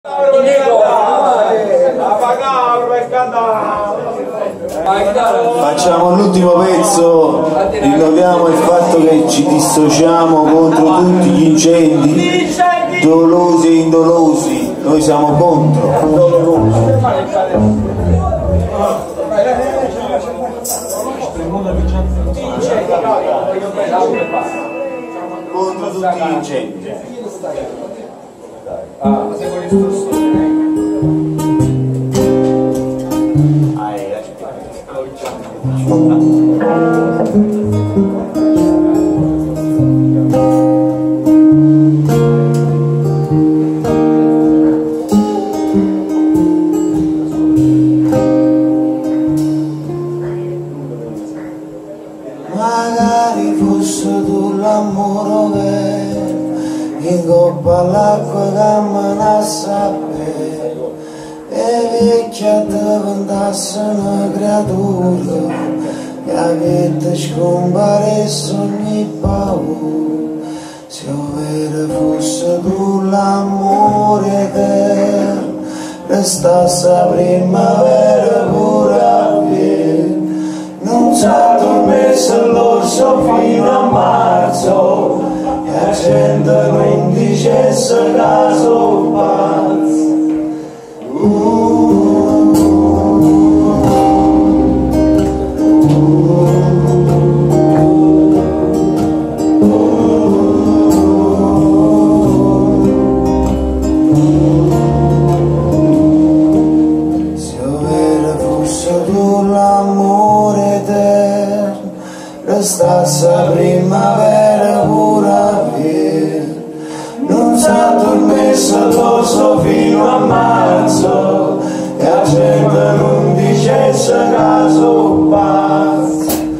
Facciamo l'ultimo pezzo, ricordiamo il fatto che ci dissociamo contro tutti gli incendi, dolosi e indolosi, noi siamo contro. Contro tutti gli incendi. Magari fosse tu l'amore vero, in coppa all'acqua che me ne sapere, e vecchia diventasse una creatura, che ti scomparisse ogni paura. Se vero fosse tu l'amore vero, restasse la primavera pure a piedi. Non c'è messo l'orso fino a marzo, e la gente non dicesse che sono pazzo. Se vero fosse tu l'amore eterno, restasse la primavera pure a piedi. Non s'è messo l'orso fino a marzo, e la gente non dicesse che sono pazzo.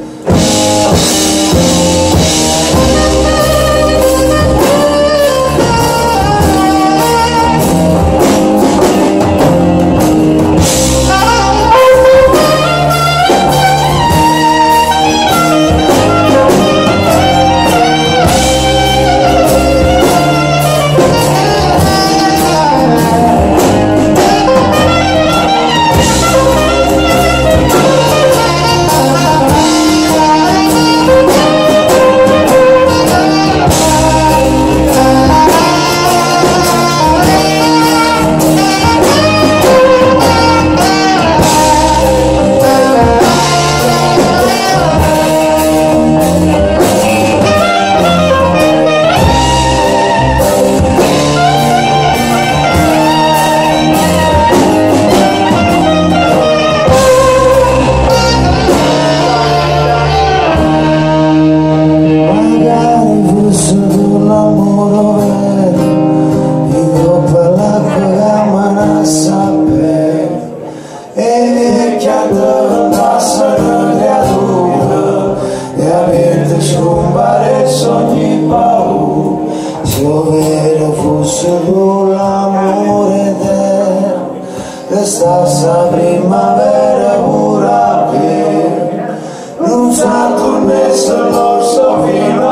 Se fosse tu l'amore eterno, restasse la primavera pure a piedi. Non s'è messo l'orso fino